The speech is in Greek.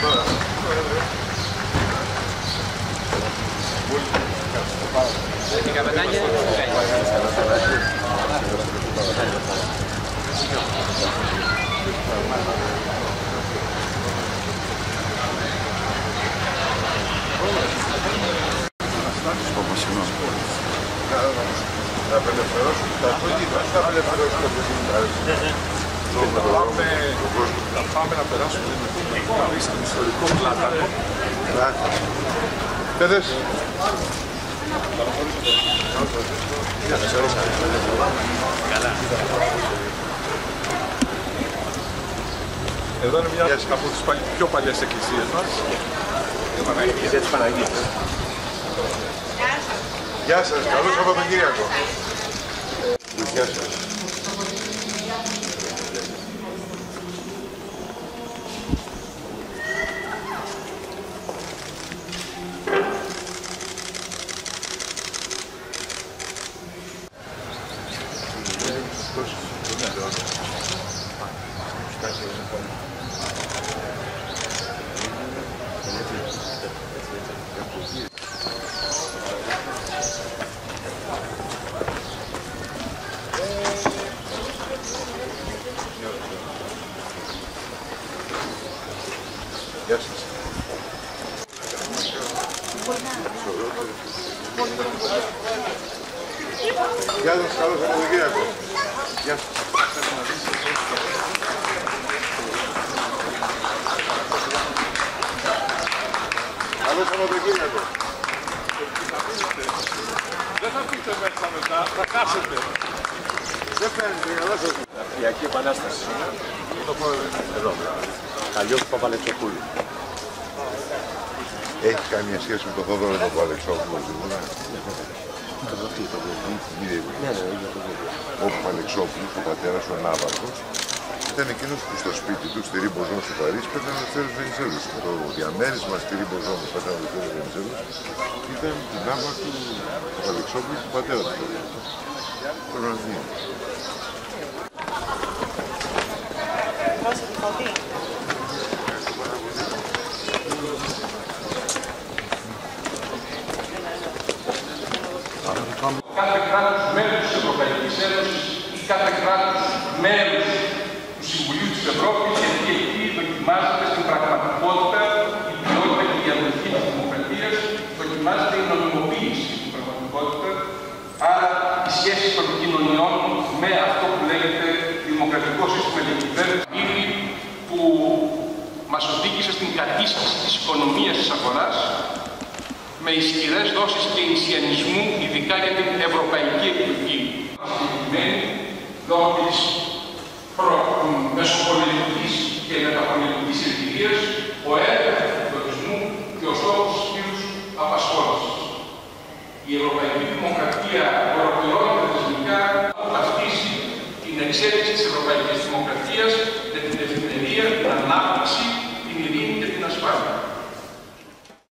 Η καπετάνια να απελευθερώσουν τα αυτοκίνητα, θα απελευθερώσουν τα αυτοκίνητα. Θα πάμε να περάσουμε στον ιστορικό πλάτανο. Πέδες. καλά. Εδώ είναι μια από τις πιο παλιές εκκλησίες μας. Η εκκλησία της Παναγίας. Γεια σας, καλό Σαββατοκύριακο. Γεια σας. Γεια σας. Γεια σας, καλό Σαββατοκύριακο. Γεια σας. Καλό Σαββατοκύριακο. Δεν θα πείτε μέσα μετά, θα χάσετε. Δεν φαίνεται, καλά σας. Αυστριακή Επανάσταση. Το πω Εδώ. Καλλιός Παπαλεξοπούλου. έχει καμία σχέση με τον Θόδωρο τον Παλεξόπουλο, σίγουρα. Ο Παλεξόπουλος, ο πατέρας, ο Ναύαρχος, ήταν εκείνος που στο σπίτι του, στη Ρίμπο-Ζώνη στο Παρίσι, παίρνανε ελευθέρους Βενιζέλους. Το διαμέρισμα στη Ρίμπο-Ζώνη που παίρνανε ελευθέρους Βενιζέλους ήταν την άβα του Παλεξόπουλου, του πατέρα του. Πρέπει να δει. Κάθε κράτος μέλος της Ευρωπαϊκής Ένωσης ή κάθε κράτος μέλος του Συμβουλίου της Ευρώπης, γιατί εκεί δοκιμάζεται στην πραγματικότητα η ποιότητα και η αντοχή της δημοκρατίας, δοκιμάζεται η νομιμοποίηση στην πραγματικότητα, άρα οι σχέσεις των κοινωνιών με αυτό που λέγεται δημοκρατικό σύστημα διακυβέρνησης, που μας οδήγησε στην κατήστηση της οικονομίας της αγοράς, με ισχυρές δόσεις κεινσιανισμού, ειδικά για την ευρωπαϊκή εκδοχή. Λόγω της μεσοπολιτικής και μεταπολιτικής εμπειρίας, ο έλεγχος του τουρισμού και ο στόχος της πλήρους απασχόλησης. Η ευρωπαϊκή δημοκρατία ολοκληρώνεται θεσμικά να αποφασίσει την εξέλιξη της ευρωπαϊκής δημοκρατίας με την ευημερία, την ανάπτυξη